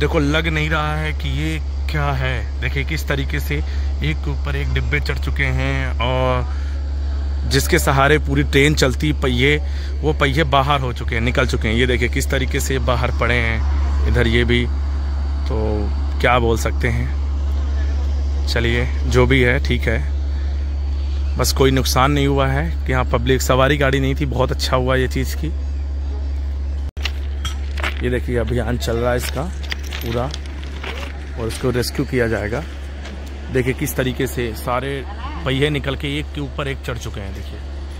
देखो लग नहीं रहा है कि ये क्या है। देखिए किस तरीके से एक के ऊपर एक डिब्बे चढ़ चुके हैं और जिसके सहारे पूरी ट्रेन चलती पहिए, वो पहिए बाहर हो चुके हैं, निकल चुके हैं। ये देखिए किस तरीके से बाहर पड़े हैं, इधर ये भी। तो क्या बोल सकते हैं, चलिए जो भी है ठीक है, बस कोई नुकसान नहीं हुआ है कि यहाँ पब्लिक सवारी गाड़ी नहीं थी। बहुत अच्छा हुआ ये चीज़ की। ये देखिए अभियान चल रहा है इसका पूरा और इसको रेस्क्यू किया जाएगा। देखिए किस तरीके से सारे पहिए निकल के एक के ऊपर एक चढ़ चुके हैं, देखिए।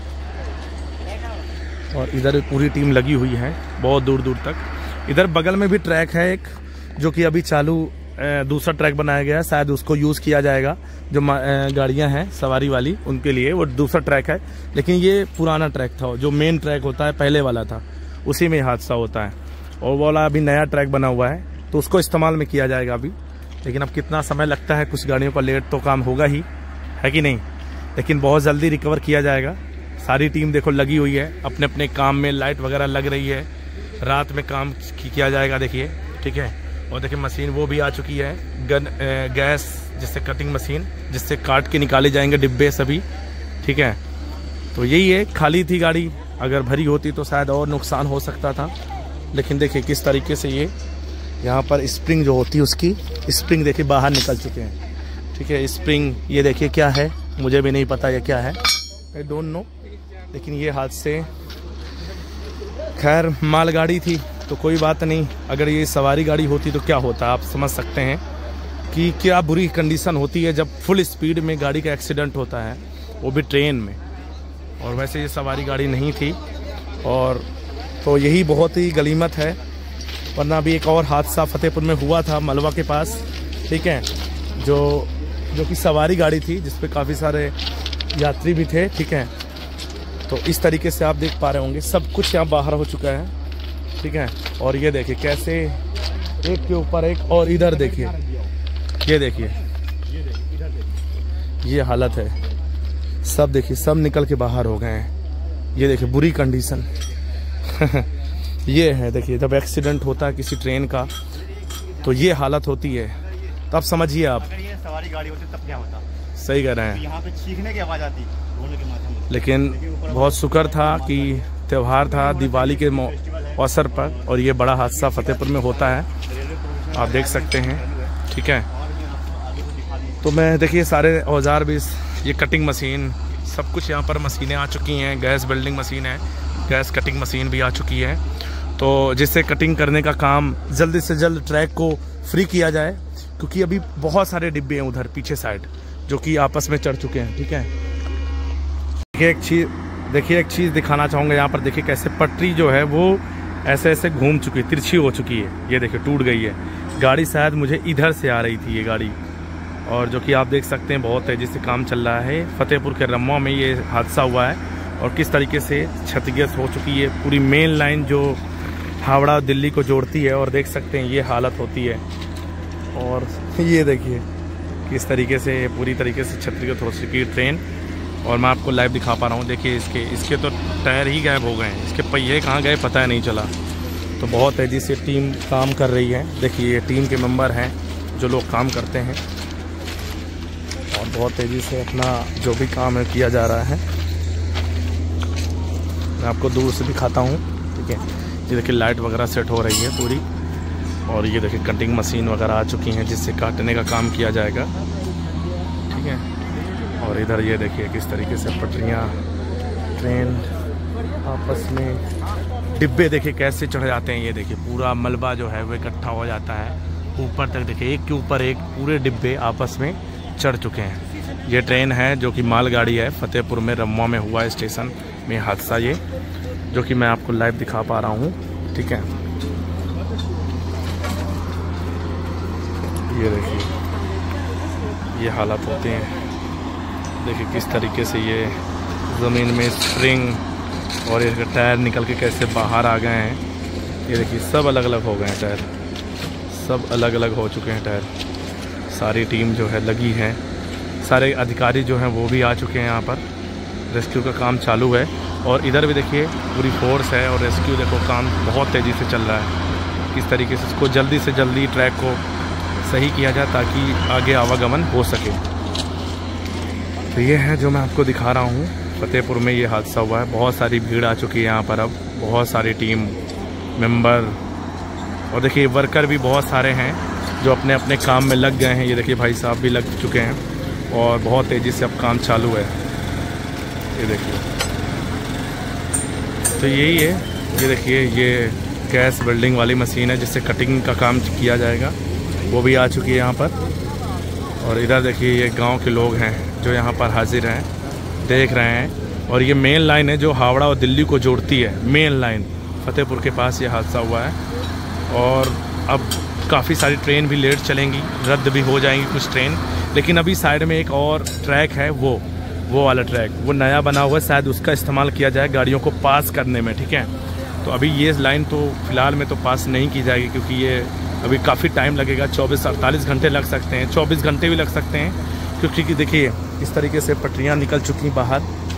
और इधर पूरी टीम लगी हुई है बहुत दूर दूर तक। इधर बगल में भी ट्रैक है एक, जो कि अभी चालू दूसरा ट्रैक बनाया गया है, शायद उसको यूज़ किया जाएगा। जो गाड़ियां हैं सवारी वाली उनके लिए वो दूसरा ट्रैक है, लेकिन ये पुराना ट्रैक था। जो मेन ट्रैक होता है पहले वाला था, उसी में हादसा होता है। और वो वाला अभी नया ट्रैक बना हुआ है, तो उसको इस्तेमाल में किया जाएगा अभी। लेकिन अब कितना समय लगता है, कुछ गाड़ियों का लेट तो काम होगा ही, है कि नहीं। लेकिन बहुत जल्दी रिकवर किया जाएगा। सारी टीम देखो लगी हुई है अपने अपने काम में, लाइट वगैरह लग रही है, रात में काम किया जाएगा। देखिए ठीक है। और देखिए मशीन वो भी आ चुकी है, गैस जिससे कटिंग मशीन, जिससे काट के निकाले जाएंगे डिब्बे सभी, ठीक है। तो यही है, खाली थी गाड़ी, अगर भरी होती तो शायद और नुकसान हो सकता था। लेकिन देखिए किस तरीके से ये यहाँ पर स्प्रिंग जो होती है उसकी स्प्रिंग देखिए बाहर निकल चुके हैं, ठीक है। स्प्रिंग ये देखिए क्या है, मुझे भी नहीं पता ये क्या है, आई डोंट नो। लेकिन ये हादसे, खैर मालगाड़ी थी तो कोई बात नहीं, अगर ये सवारी गाड़ी होती तो क्या होता, आप समझ सकते हैं कि क्या बुरी कंडीशन होती है जब फुल स्पीड में गाड़ी का एक्सीडेंट होता है, वो भी ट्रेन में। और वैसे ये सवारी गाड़ी नहीं थी, और तो यही बहुत ही गनीमत है। वरना अभी एक और हादसा फतेहपुर में हुआ था मलवा के पास, ठीक है, जो कि सवारी गाड़ी थी जिसपे काफ़ी सारे यात्री भी थे, ठीक है। तो इस तरीके से आप देख पा रहे होंगे सब कुछ यहाँ बाहर हो चुका है, ठीक है। और ये देखिए कैसे एक के ऊपर एक, और इधर देखिए, ये देखिए ये हालत है। सब देखिए सब निकल के बाहर हो गए हैं। ये देखिए बुरी कंडीशन ये है। देखिए जब एक्सीडेंट होता है किसी ट्रेन का तो ये हालत होती है। तो आप समझिए, आप अगर ये सवारी गाड़ी होती तब क्या होता। सही कह रहे हैं, यहाँ पे चीखने की आवाज़ आती ढोल के माध्यम से। लेकिन बहुत शुक्र था कि त्यौहार था दिवाली के अवसर पर, और ये बड़ा हादसा फतेहपुर में होता है, आप देख सकते हैं, ठीक है। तो मैं देखिए सारे औजार भी, ये कटिंग मशीन, सब कुछ यहाँ पर मशीनें आ चुकी हैं। गैस वेल्डिंग मशीन है, गैस कटिंग मशीन भी आ चुकी है, तो जिससे कटिंग करने का काम जल्दी से जल्द ट्रैक को फ्री किया जाए, क्योंकि अभी बहुत सारे डिब्बे हैं उधर पीछे साइड जो कि आपस में चढ़ चुके हैं, ठीक है। देखिए एक चीज़ दिखाना चाहूँगा यहाँ पर। देखिए कैसे पटरी जो है वो ऐसे ऐसे घूम चुकी है, तिरछी हो चुकी है। ये देखिए टूट गई है गाड़ी, शायद मुझे इधर से आ रही थी ये गाड़ी, और जो कि आप देख सकते हैं बहुत तेज़ी से काम चल रहा है। फतेहपुर के रम्मा में ये हादसा हुआ है, और किस तरीके से क्षतिग्रस्त हो चुकी है पूरी मेन लाइन जो हावड़ा दिल्ली को जोड़ती है। और देख सकते हैं ये हालत होती है। और ये देखिए किस तरीके से पूरी तरीके से क्षतिग्रस्त हो चुकी है ट्रेन। और मैं आपको लाइव दिखा पा रहा हूँ। देखिए इसके तो टायर ही गायब हो गए हैं, इसके पहिए कहाँ गए पता नहीं चला। तो बहुत तेज़ी से टीम काम कर रही है। देखिए ये टीम के मेंबर हैं जो लोग काम करते हैं, और बहुत तेज़ी से अपना जो भी काम है किया जा रहा है। मैं आपको दूर से दिखाता हूँ, ठीक है। ये देखिए लाइट वगैरह सेट हो रही है पूरी, और ये देखिए कटिंग मशीन वगैरह आ चुकी हैं जिससे काटने का काम किया जाएगा, ठीक है। और इधर ये देखिए किस तरीके से पटरियाँ, ट्रेन आपस में, डिब्बे देखिए कैसे चढ़ जाते हैं। ये देखिए पूरा मलबा जो है वो इकट्ठा हो जाता है ऊपर तक। देखिए एक के ऊपर एक पूरे डिब्बे आपस में चढ़ चुके हैं। ये ट्रेन है जो कि मालगाड़ी है, फतेहपुर में रम्मा में हुआ स्टेशन में हादसा, ये जो कि मैं आपको लाइव दिखा पा रहा हूँ, ठीक है। ये देखिए ये हालत होते हैं। देखिए किस तरीके से ये ज़मीन में स्प्रिंग और इसके टायर निकल के कैसे बाहर आ गए हैं। ये देखिए सब अलग अलग हो गए हैं टायर, सब अलग अलग हो चुके हैं टायर। सारी टीम जो है लगी है, सारे अधिकारी जो हैं वो भी आ चुके हैं यहाँ पर। रेस्क्यू का काम चालू है, और इधर भी देखिए पूरी फोर्स है, और रेस्क्यू देखो काम बहुत तेज़ी से चल रहा है। किस तरीके से इसको जल्दी से जल्दी ट्रैक को सही किया जाए ताकि आगे आवागमन हो सके। तो ये है जो मैं आपको दिखा रहा हूँ, फतेहपुर में ये हादसा हुआ है। बहुत सारी भीड़ आ चुकी है यहाँ पर, अब बहुत सारी टीम मेंबर और देखिए वर्कर भी बहुत सारे हैं जो अपने अपने काम में लग गए हैं। ये देखिए भाई साहब भी लग चुके हैं और बहुत तेज़ी से अब काम चालू है। ये देखिए, तो यही है, ये देखिए ये गैस वेल्डिंग वाली मशीन है जिससे कटिंग का काम किया जाएगा, वो भी आ चुकी है यहाँ पर। और इधर देखिए ये गांव के लोग हैं जो यहाँ पर हाजिर हैं, देख रहे हैं। और ये मेन लाइन है जो हावड़ा और दिल्ली को जोड़ती है, मेन लाइन फतेहपुर के पास ये हादसा हुआ है। और अब काफ़ी सारी ट्रेन भी लेट चलेंगी, रद्द भी हो जाएंगी कुछ ट्रेन। लेकिन अभी साइड में एक और ट्रैक है, वो वाला ट्रैक वो नया बना हुआ है, शायद उसका इस्तेमाल किया जाए गाड़ियों को पास करने में, ठीक है। तो अभी ये लाइन तो फ़िलहाल में तो पास नहीं की जाएगी क्योंकि ये अभी काफ़ी टाइम लगेगा, 24-48 घंटे लग सकते हैं, 24 घंटे भी लग सकते हैं। क्योंकि देखिए इस तरीके से पटरियाँ निकल चुकी बाहर,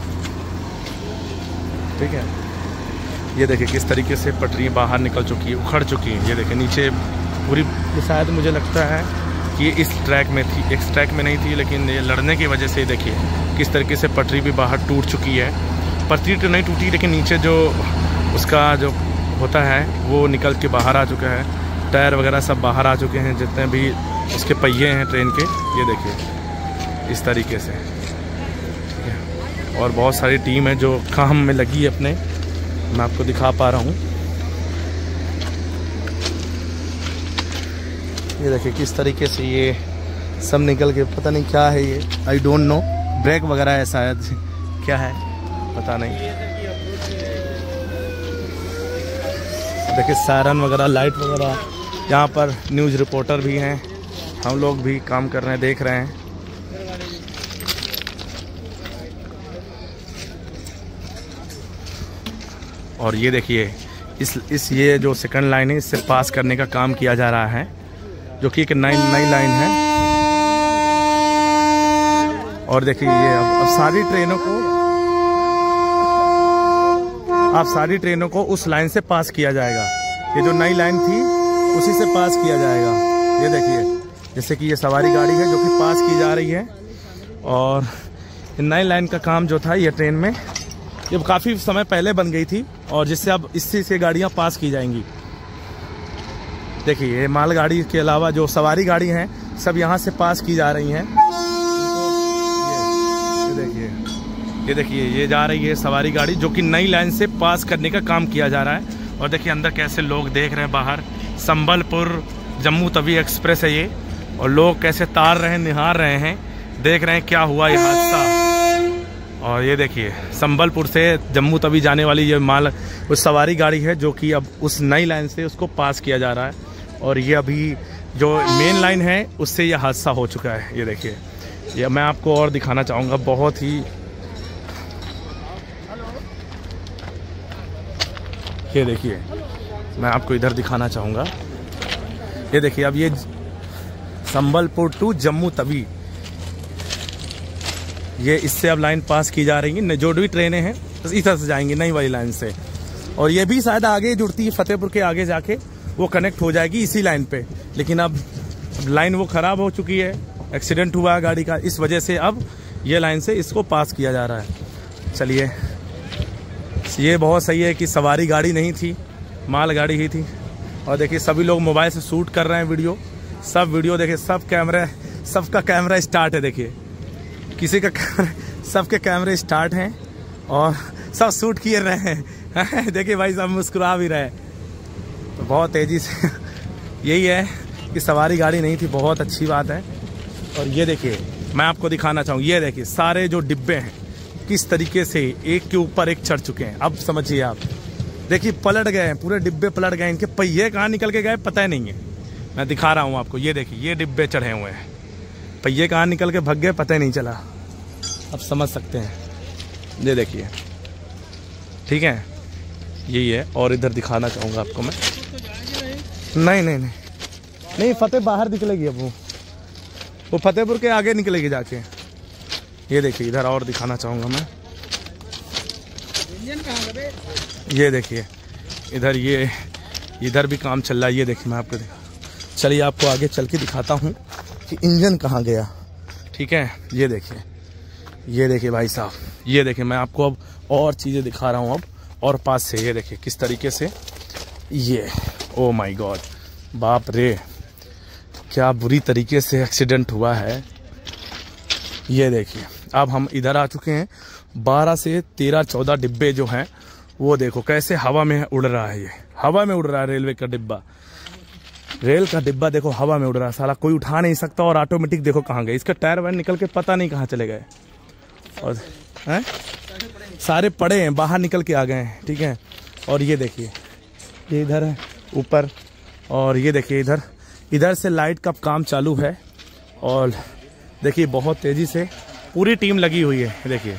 ठीक है। ये देखिए किस तरीके से पटरी बाहर निकल चुकी है, उखड़ चुकी है। ये देखिए नीचे पूरी, शायद मुझे लगता है कि इस ट्रैक में थी, इस ट्रैक में नहीं थी, लेकिन ये लड़ने की वजह से देखिए किस तरीके से पटरी भी बाहर टूट चुकी है। पटरी तो नहीं टूटी लेकिन नीचे जो उसका जो होता है वो निकल के बाहर आ चुका है, टायर वगैरह सब बाहर आ चुके हैं, जितने भी उसके पहिए हैं ट्रेन के। ये देखिए इस तरीके से, और बहुत सारी टीम है जो काम में लगी है अपने, मैं आपको दिखा पा रहा हूँ। ये देखिए किस तरीके से ये सब निकल के, पता नहीं क्या है ये, आई डोंट नो, ब्रेक वगैरह है शायद, क्या है पता नहीं। देखिए सायरन वगैरह, लाइट वगैरह, यहाँ पर न्यूज़ रिपोर्टर भी हैं, हम लोग भी काम कर रहे हैं, देख रहे हैं। और ये देखिए इस ये जो सेकंड लाइन है इससे पास करने का काम किया जा रहा है, जो कि एक नई लाइन है। और देखिए ये अब सारी ट्रेनों को उस लाइन से पास किया जाएगा। ये जो नई लाइन थी उसी से पास किया जाएगा। ये देखिए जैसे कि ये सवारी गाड़ी है जो कि पास की जा रही है, और नई लाइन का काम जो था ये ट्रेन में ये काफ़ी समय पहले बन गई थी, और जिससे अब इससे से गाड़ियाँ पास की जाएंगी। देखिए ये मालगाड़ी के अलावा जो सवारी गाड़ी हैं सब यहाँ से पास की जा रही हैं। ये देखिए ये जा रही है सवारी गाड़ी जो कि नई लाइन से पास करने का काम किया जा रहा है। और देखिए अंदर कैसे लोग देख रहे हैं, बाहर संबलपुर जम्मू तवी एक्सप्रेस है ये, और लोग कैसे तार रहे हैं, निहार रहे हैं, देख रहे हैं क्या हुआ ये हादसा। और ये देखिए संबलपुर से जम्मू तवी जाने वाली ये उस सवारी गाड़ी है जो कि अब उस नई लाइन से उसको पास किया जा रहा है। और ये अभी जो मेन लाइन है उससे ये हादसा हो चुका है। ये देखिए, ये मैं आपको और दिखाना चाहूँगा, बहुत ही, ये देखिए मैं आपको इधर दिखाना चाहूँगा। ये देखिए अब ये संबलपुर टू जम्मू तवी, ये इससे अब लाइन पास की जा रही है। जो भी ट्रेनें हैं इस तरह से जाएंगी नई वाली लाइन से, और ये भी शायद आगे जुड़ती है फतेहपुर के आगे जाके वो कनेक्ट हो जाएगी इसी लाइन पे। लेकिन अब लाइन वो ख़राब हो चुकी है, एक्सीडेंट हुआ है गाड़ी का, इस वजह से अब ये लाइन से इसको पास किया जा रहा है। चलिए, ये बहुत सही है कि सवारी गाड़ी नहीं थी, माल गाड़ी ही थी। और देखिए सभी लोग मोबाइल से शूट कर रहे हैं वीडियो, सब वीडियो देखिए, सबका कैमरा स्टार्ट है। देखिए किसी का सबके कैमरे स्टार्ट हैं और सब शूट किए रहे हैं। देखिए भाई सब मुस्कुरा भी रहे हैं, तो बहुत तेज़ी से यही है कि सवारी गाड़ी नहीं थी, बहुत अच्छी बात है। और ये देखिए मैं आपको दिखाना चाहूँ, ये देखिए सारे जो डिब्बे हैं किस तरीके से एक के ऊपर एक चढ़ चुके हैं। अब समझिए आप, देखिए पलट गए हैं, पूरे डिब्बे पलट गए, इनके पहिए कहाँ निकल के गए पता ही नहीं है। मैं दिखा रहा हूँ आपको, ये देखिए ये डिब्बे चढ़े हुए हैं, पहिए कहाँ निकल के भग गए पता ही नहीं चला। अब समझ सकते हैं, ये देखिए, ठीक है, यही है। और इधर दिखाना चाहूँगा आपको मैं, नहीं फतेह बाहर निकलेगी, अब वो फतेहपुर के आगे निकलेगी जाके। ये देखिए इधर और दिखाना चाहूँगा मैं, ये देखिए इधर ये इधर भी काम चल रहा है। ये देखिए मैं आपको चलिए आपको आगे चल के दिखाता हूँ कि इंजन कहाँ गया। ठीक है, ये देखिए भाई साहब, ये देखिए मैं आपको अब और चीज़ें दिखा रहा हूँ अब और पास से। ये देखिए किस तरीके से ये, ओ माय गॉड, बाप रे क्या बुरी तरीके से एक्सीडेंट हुआ है। ये देखिए अब हम इधर आ चुके हैं। 12 से 13-14 डिब्बे जो हैं वो देखो कैसे हवा में उड़ रहा है। ये हवा में उड़ रहा है रेलवे का डिब्बा। रेल का डिब्बा देखो हवा में उड़ रहा है, साला कोई उठा नहीं सकता। और ऑटोमेटिक देखो कहाँ गए, इसका टायर वायर निकल के पता नहीं कहाँ चले गए। और हैं सारे पड़े हैं, बाहर निकल के आ गए हैं। ठीक है, और ये देखिए ये इधर है ऊपर, और ये देखिए इधर से लाइट का काम चालू है। और देखिए बहुत तेजी से पूरी टीम लगी हुई है। देखिए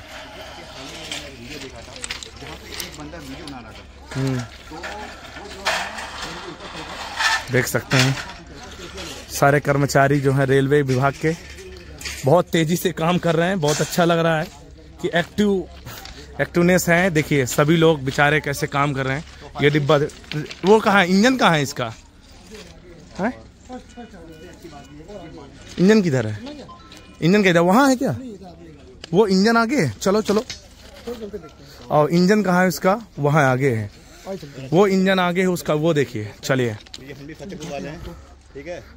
देख सकते हैं सारे कर्मचारी जो हैं रेलवे विभाग के बहुत तेजी से काम कर रहे हैं। बहुत अच्छा लग रहा है कि एक्टिवनेस है। देखिए सभी लोग बेचारे कैसे काम कर रहे हैं। ये डिब्बा वो कहाँ है, इंजन कहाँ है इसका, है इंजन किधर है, इंजन किधर, वहाँ है क्या वो इंजन आगे, चलो और इंजन कहाँ है उसका, वहाँ आगे है वो इंजन आगे है उसका, वो देखिए। चलिए ठीक है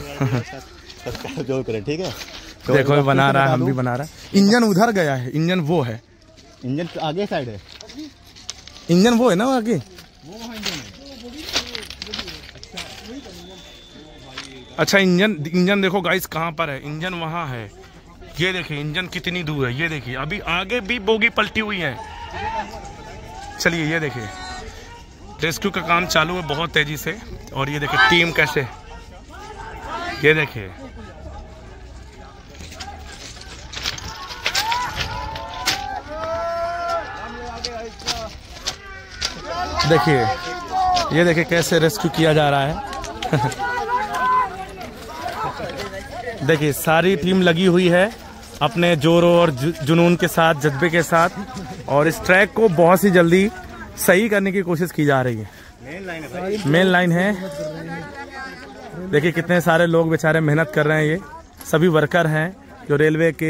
जो करें, ठीक है देखो बना रहा है, हम भी बना रहा है। इंजन उधर गया है, इंजन वो है, इंजन आगे साइड है, इंजन वो है ना आगे, वो वहाँ इंजन है। अच्छा इंजन देखो गाइस कहाँ पर है, इंजन वहाँ है। ये देखिए इंजन कितनी दूर है। ये देखिए अभी आगे भी बोगी पलटी हुई है। चलिए ये देखिए रेस्क्यू का काम चालू है बहुत तेजी से। और ये देखिए टीम कैसे, ये देखिए ये देखिए कैसे रेस्क्यू किया जा रहा है। देखिए सारी टीम लगी हुई है अपने जोरों और जुनून के साथ, जज्बे के साथ, और इस ट्रैक को बहुत ही जल्दी सही करने की कोशिश की जा रही है। मेन लाइन है। देखिए कितने सारे लोग बेचारे मेहनत कर रहे हैं। ये सभी वर्कर हैं जो रेलवे के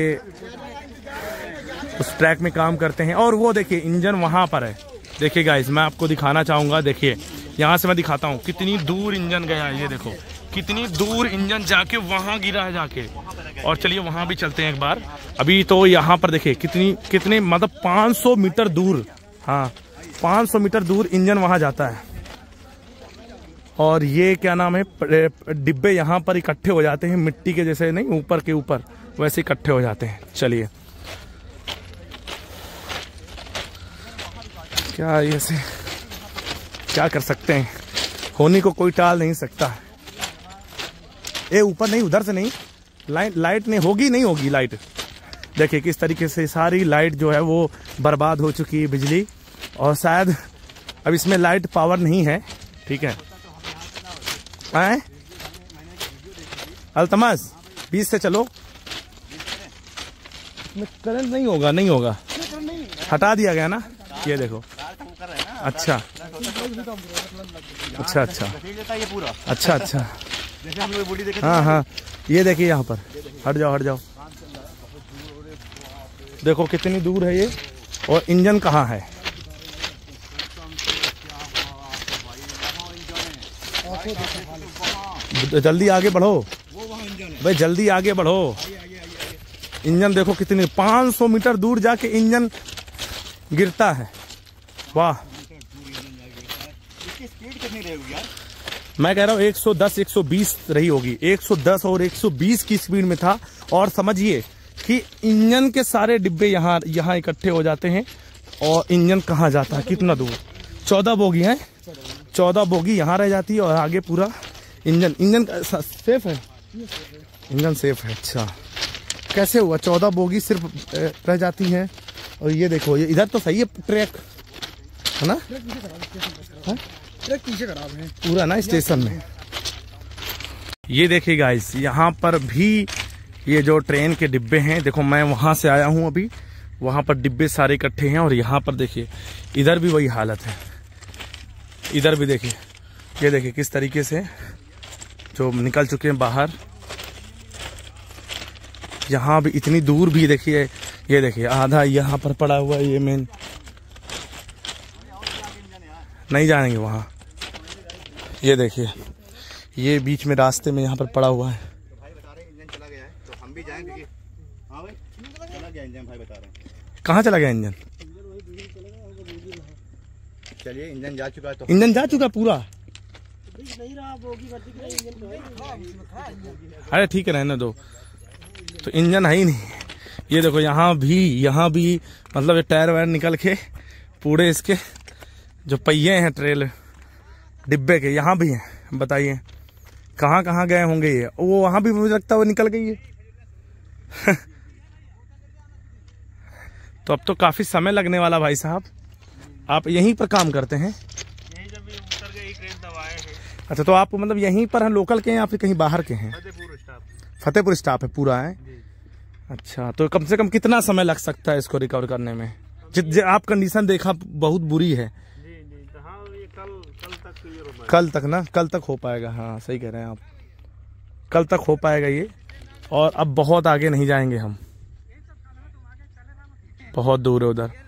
उस ट्रैक में काम करते हैं। और वो देखिए इंजन वहां पर है। देखिए गाइस मैं आपको दिखाना चाहूंगा, देखिए यहाँ से मैं दिखाता हूँ कितनी दूर इंजन गया है। ये देखो कितनी दूर इंजन जाके वहां गिरा है जाके। और चलिए वहां भी चलते हैं एक बार। अभी तो यहाँ पर देखिए कितनी मतलब 500 मीटर दूर, हाँ 500 मीटर दूर इंजन वहां जाता है। और ये क्या नाम है, डिब्बे यहाँ पर इकट्ठे हो जाते हैं, मिट्टी के जैसे नहीं, ऊपर के ऊपर वैसे इकट्ठे हो जाते हैं। चलिए क्या ऐसे क्या कर सकते हैं, होनी को कोई टाल नहीं सकता। ए ऊपर नहीं, उधर से नहीं, लाइट नहीं होगी, नहीं होगी लाइट। देखिए किस तरीके से सारी लाइट जो है वो बर्बाद हो चुकी है, बिजली। और शायद अब इसमें लाइट पावर नहीं है। ठीक है अल्तमस 20 से चलो, करंट नहीं होगा, हटा दिया गया ना। ये देखो अच्छा, हाँ ये देखिए यहाँ पर, हट जाओ। देखो कितनी दूर है ये, और इंजन कहाँ है। जल्दी आगे बढ़ो भाई, जल्दी आगे बढ़ो। इंजन देखो कितनी 500 मीटर दूर जाके इंजन गिरता है। वाह, स्पीड कितनी रहेगी यार? मैं कह रहा हूँ 110 120 रही होगी। 110 और 120 की स्पीड में था। और समझिए कि इंजन के सारे डिब्बे यहाँ इकट्ठे हो जाते हैं। और इंजन कहाँ जाता है, कितना दूर, 14 बोगी है, 14 बोगी यहाँ रह जाती है। और आगे पूरा इंजन सेफ है, इंजन सेफ है। अच्छा कैसे हुआ, 14 बोगी सिर्फ रह जाती हैं। और ये देखो ये इधर तो सही है ट्रैक, है ना, ट्रैक पीछे खराब है पूरा ना स्टेशन में। ये देखिए गाइस यहाँ पर भी ये जो ट्रेन के डिब्बे हैं, देखो मैं वहां से आया हूँ अभी, वहां पर डिब्बे सारे इकट्ठे हैं। और यहाँ पर देखिए इधर भी वही हालत है, इधर भी देखिए ये देखिए किस तरीके से जो निकल चुके हैं बाहर। यहाँ भी इतनी दूर भी देखिए, ये देखिए आधा यहाँ पर पड़ा हुआ है। ये मेन नहीं जाएंगे वहाँ। ये देखिए ये बीच में रास्ते में यहाँ पर पड़ा हुआ है। तो भाई बता रहे हैं इंजन चला गया है, तो हम भी जाएंगे क्योंकि हाँ भाई चला गया इंजन, भाई बता रहे हैं। कहाँ चला गया इंजन? चलिए इंजन जा चुका है, तो इंजन जा चुका पूरा? अरे ठीक है रहने दो, तो इंजन है ही नहीं। ये देखो यहाँ भी मतलब ये टायर वायर निकल के पूरे इसके जो पहिए हैं ट्रेल डिब्बे के यहाँ भी हैं। बताइए कहाँ कहाँ गए होंगे ये। वो वहां भी मुझे लगता है वो निकल गई है। तो अब तो काफी समय लगने वाला भाई साहब। आप यहीं पर काम करते हैं? यहीं जब ये उतर गई ट्रेन तब आए हैं। अच्छा, तो आप मतलब यहीं पर हैं, लोकल के हैं या फिर कहीं बाहर के हैं? फतेहपुर स्टाफ। फतेहपुर स्टाफ है पूरा है? अच्छा, तो कम से कम कितना समय लग सकता है इसको रिकवर करने में? आप कंडीशन देखा बहुत बुरी है। जी हाँ, ये कल तक क्लियर हो, कल तक ना, कल तक हो पाएगा। हाँ सही कह रहे हैं आप, कल तक हो पाएगा ये। और अब बहुत आगे नहीं जाएंगे हम, बहुत दूर है उधर।